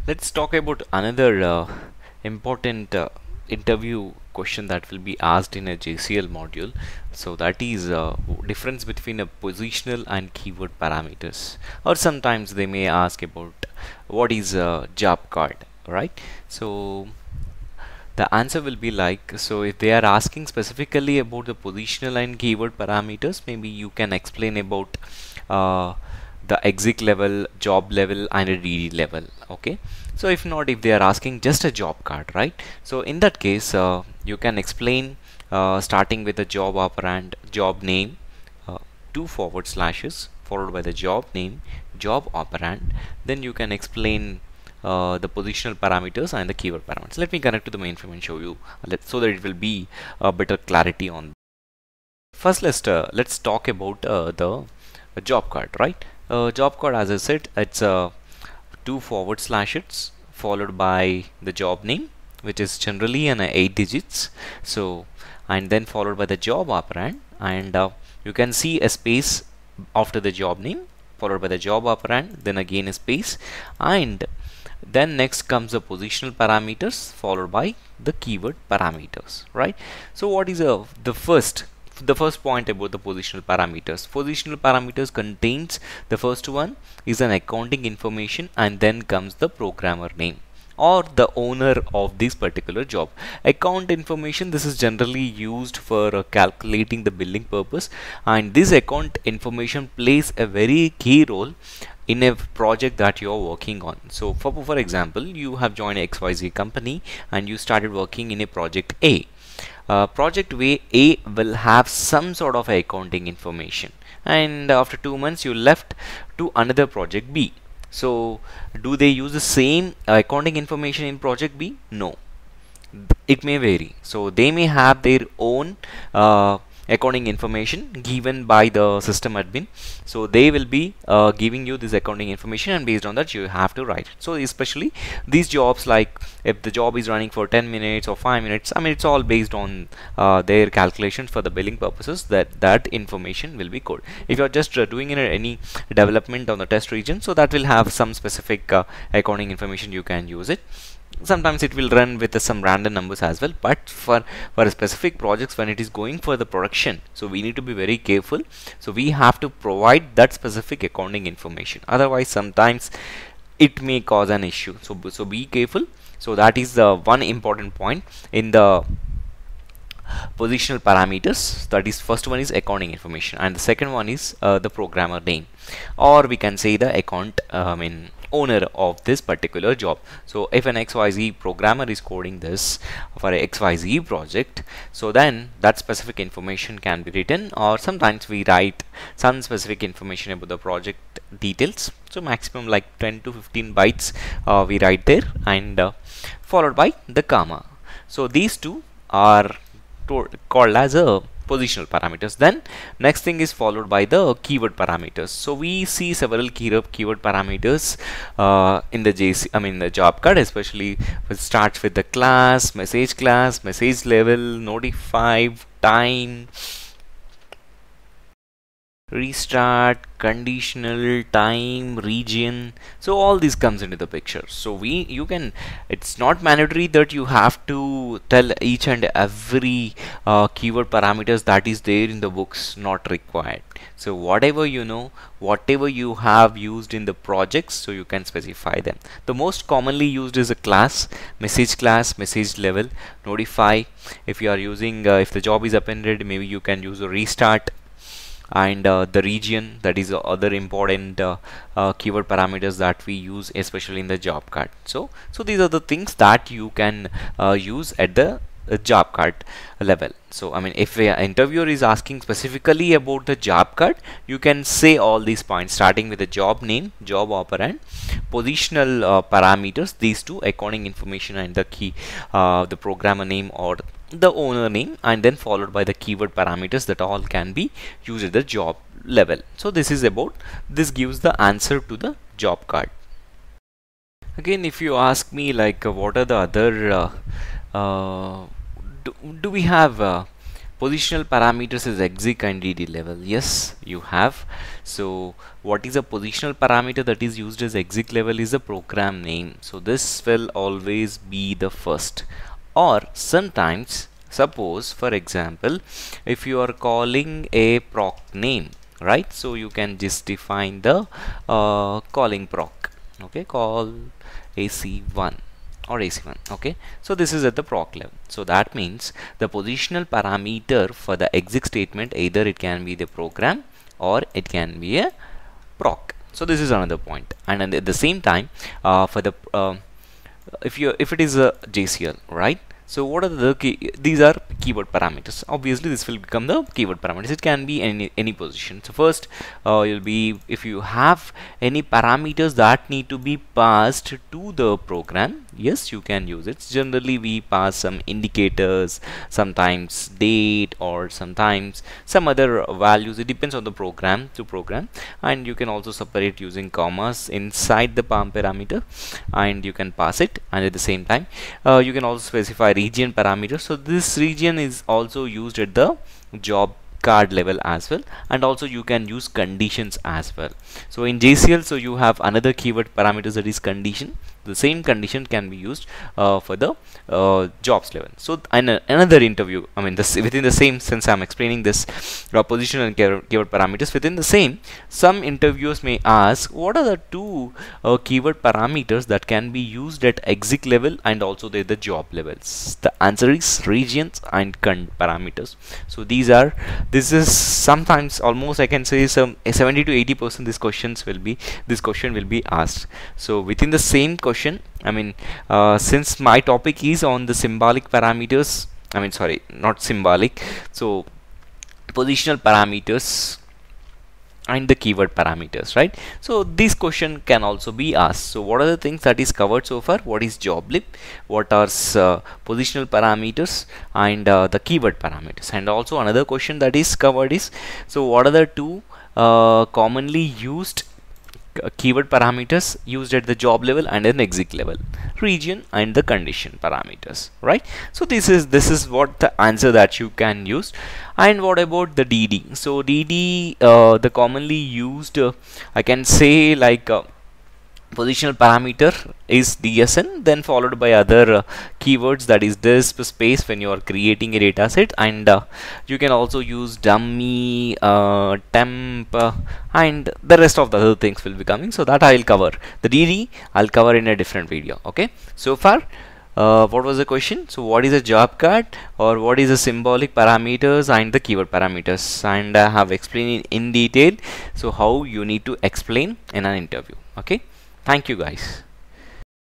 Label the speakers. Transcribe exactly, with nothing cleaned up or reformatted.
Speaker 1: Let's talk about another uh, important uh, interview question that will be asked in a J C L module. So that is uh, difference between a positional and keyword parameters, or sometimes they may ask about what is a job card, right? So the answer will be like, so if they are asking specifically about the positional and keyword parameters, maybe you can explain about uh, the exec level, job level and a D D level. Okay, so if not, if they are asking just a job card, right? So in that case uh, you can explain uh, starting with the job operand, job name, uh, two forward slashes followed by the job name, job operand. Then you can explain uh, the positional parameters and the keyword parameters. Let me connect to the mainframe and show you let, so that it will be a better clarity on. First, let's uh, let's talk about uh, the uh, job card, right? Uh, job card, as I said, it's uh, two forward slashes followed by the job name, which is generally an uh, eight digits. So, and then followed by the job operand, and uh, you can see a space after the job name, followed by the job operand, then again a space, and then next comes the positional parameters followed by the keyword parameters, right? So, what is uh, the first? The first point about the positional parameters. Positional parameters contains, the first one is an accounting information, and then comes the programmer name or the owner of this particular job. Account information, this is generally used for uh, calculating the billing purpose, and this account information plays a very key role in a project that you're working on. So for, for example, you have joined X Y Z company and you started working in a project A. Uh, project A, A will have some sort of accounting information, and after two months you left to another project B. So do they use the same uh, accounting information in project B? No, it may vary. So they may have their own uh, accounting information given by the system admin, so they will be uh, giving you this accounting information, and based on that you have to write it. So especially these jobs, like if the job is running for ten minutes or five minutes, I mean it's all based on uh, their calculations for the billing purposes, that that information will be coded. If you're just uh, doing in any development on the test region, so that will have some specific uh, accounting information, you can use it. Sometimes it will run with uh, some random numbers as well, but for for specific projects, when it is going for the production, so we need to be very careful. So we have to provide that specific accounting information, otherwise sometimes it may cause an issue. So so be careful. So that is the one important point in the positional parameters. That is, first one is accounting information, and the second one is uh, the programmer name, or we can say the account uh, I mean owner of this particular job. So if an X Y Z programmer is coding this for a X Y Z project, so then that specific information can be written, or sometimes we write some specific information about the project details. So maximum like ten to fifteen bytes uh, we write there, and uh, followed by the comma. So these two are called as a positional parameters. Then next thing is followed by the keyword parameters. So we see several keyword keyword parameters uh, in the J C I mean the job card, especially it starts with the class, message class, message level, notify, time, restart, conditional, time, region. So all this comes into the picture. So we you can it's not mandatory that you have to tell each and every uh, keyword parameters that is there in the books, not required. So whatever you know, whatever you have used in the projects, so you can specify them. The most commonly used is a class, message class, message level, notify. If you are using uh, if the job is appended, maybe you can use a restart, and uh, the region, that is uh, other important uh, uh, keyword parameters that we use, especially in the job card. So so these are the things that you can uh, use at the uh, job card level. So I mean, if an interviewer is asking specifically about the job card, you can say all these points, starting with the job name, job operand, positional uh, parameters, these two, accounting information, and the key uh, the programmer name or the owner name, and then followed by the keyword parameters that all can be used at the job level. So this is about, this gives the answer to the job card. Again, if you ask me like uh, what are the other uh, uh, do, do we have uh, Positional parameters is exec and D D level. Yes, you have. So what is a positional parameter that is used as exec level is a program name. So this will always be the first. Or sometimes, suppose for example, if you are calling a proc name, right? So you can just define the uh, calling proc. Okay, call A C one or A C one. Okay, so this is at the proc level. So that means the positional parameter for the exec statement, either it can be the program or it can be a proc. So this is another point. And at the same time, uh, for the uh, if you if it is a J C L, right? So what are the key? These are keyword parameters. Obviously this will become the keyword parameters. It can be any any position. So first uh, you'll be, if you have any parameters that need to be passed to the program, yes, you can use it. Generally we pass some indicators, sometimes date, or sometimes some other values. It depends on the program to program. And you can also separate using commas inside the parm parameter, and you can pass it. And at the same time uh, you can also specify region parameter. So this region is also used at the job card level as well, and also you can use conditions as well. So in J C L, so you have another keyword parameters, that is condition. The same condition can be used uh, for the uh, jobs level. So and uh, another interview, I mean this within the same, since I'm explaining this uh, position and keyword parameters within the same, some interviewers may ask what are the two uh, keyword parameters that can be used at exec level and also the, the job levels. The answer is regions and con parameters. So these are, this is sometimes almost I can say some seventy to eighty percent this questions will be this question will be asked. So within the same question, I mean uh, since my topic is on the symbolic parameters, I mean sorry not symbolic, so positional parameters and the keyword parameters, right? So this question can also be asked. So what are the things that is covered so far? What is job lib, what are uh, positional parameters, and uh, the keyword parameters. And also another question that is covered is, so what are the two uh, commonly used keyword parameters used at the job level and an exec level, region and the condition parameters, right? So this is this is what the answer that you can use. And what about the D D? So D D, uh, the commonly used uh, I can say like uh, positional parameter is D S N, then followed by other uh, keywords, that is disp space when you are creating a data set, and uh, you can also use dummy, uh, temp, uh, and the rest of the other things will be coming. So that I'll cover. The D D I'll cover in a different video. Okay, so far uh, what was the question? So what is a job card, or what is the symbolic parameters and the keyword parameters, and I have explained in detail so how you need to explain in an interview. Okay, thank you guys.